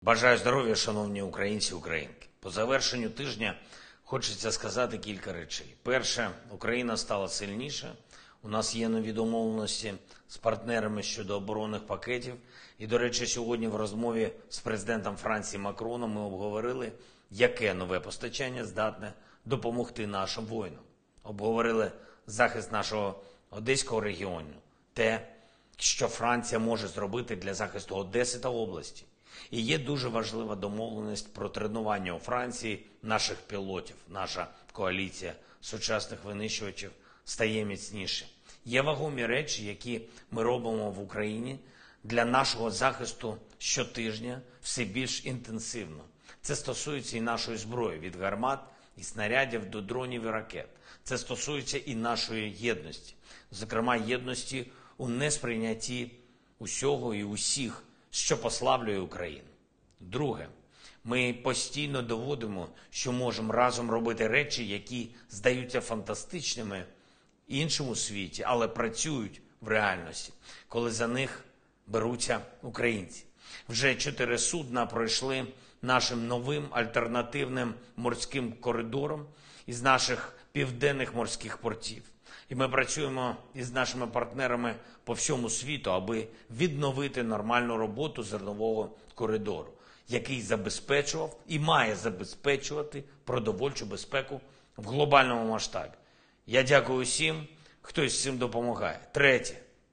Бажаю здоров'я, шановні українці і українки. По завершенню тижня хочеться сказати кілька речей. Перше, Україна стала сильніше. У нас є нові домовленості з партнерами щодо оборонних пакетів. І, до речі, сьогодні в розмові з президентом Франції Макроном ми обговорили, яке нове постачання здатне допомогти нашим воїнам. Обговорили захист нашого Одеського регіону, те, що Франція може зробити для захисту Одеси та області. І є дуже важлива домовленість про тренування у Франції наших пілотів. Наша коаліція сучасних винищувачів стає міцніше. Є вагомі речі, які ми робимо в Україні для нашого захисту щотижня все більш інтенсивно. Це стосується і нашої зброї, від гармат і снарядів до дронів і ракет. Це стосується і нашої єдності. Зокрема, єдності у несприйнятті усього і усіх, що послаблює Україну. Друге, ми постійно доводимо, що можемо разом робити речі, які здаються фантастичними іншому світі, але працюють в реальності, коли за них беруться українці. Вже 4 судна пройшли нашим новим альтернативним морським коридором із наших південних морських портів. І ми працюємо із нашими партнерами по всьому світу, аби відновити нормальну роботу зернового коридору, який забезпечував і має забезпечувати продовольчу безпеку в глобальному масштабі. Я дякую всім, хто із цим допомагає. Третє.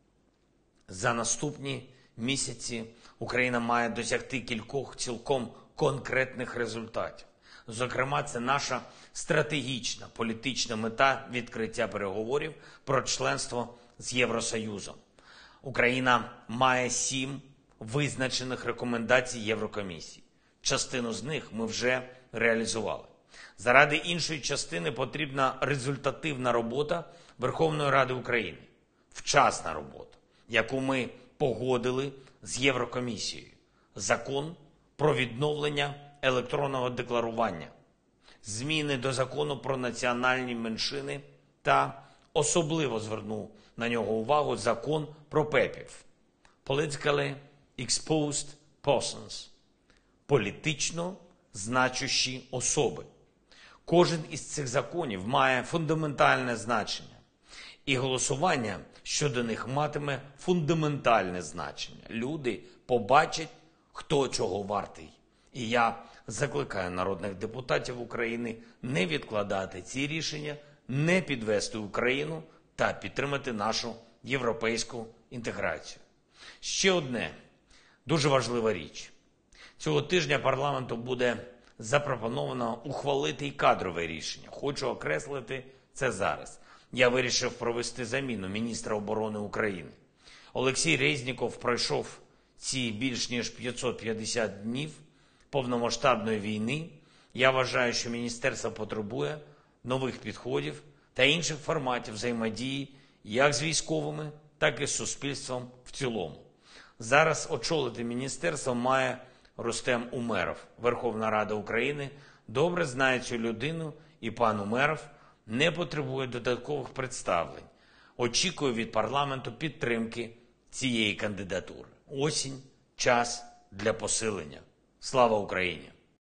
За наступні місяці Україна має досягти кількох цілком конкретних результатів. Зокрема, це наша стратегічна політична мета відкриття переговорів про членство з Євросоюзом. Україна має 7 визначених рекомендацій Єврокомісії. Частину з них ми вже реалізували. Заради іншої частини потрібна результативна робота Верховної Ради України. Вчасна робота, яку ми погодили з Єврокомісією. Закон про відновлення електронного декларування, зміни до Закону про національні меншини та особливо звернув на нього увагу Закон про ПЕПів – Politically Exposed Persons – політично значущі особи. Кожен із цих законів має фундаментальне значення, і голосування щодо них матиме фундаментальне значення. Люди побачать, хто чого вартий. І я закликаю народних депутатів України не відкладати ці рішення, не підвести Україну та підтримати нашу європейську інтеграцію. Ще одне дуже важлива річ. Цього тижня парламенту буде запропоновано ухвалити і кадрове рішення. Хочу окреслити це зараз. Я вирішив провести заміну міністра оборони України. Олексій Резніков пройшов ці більш ніж 550 днів повномасштабної війни. Я вважаю, що міністерство потребує нових підходів та інших форматів взаємодії як з військовими, так і з суспільством в цілому. Зараз очолити міністерство має Рустем Умеров. Верховна Рада України добре знає цю людину, і пан Умеров не потребує додаткових представлень. Очікую від парламенту підтримки цієї кандидатури. Осінь – час для посилення. Слава Україні!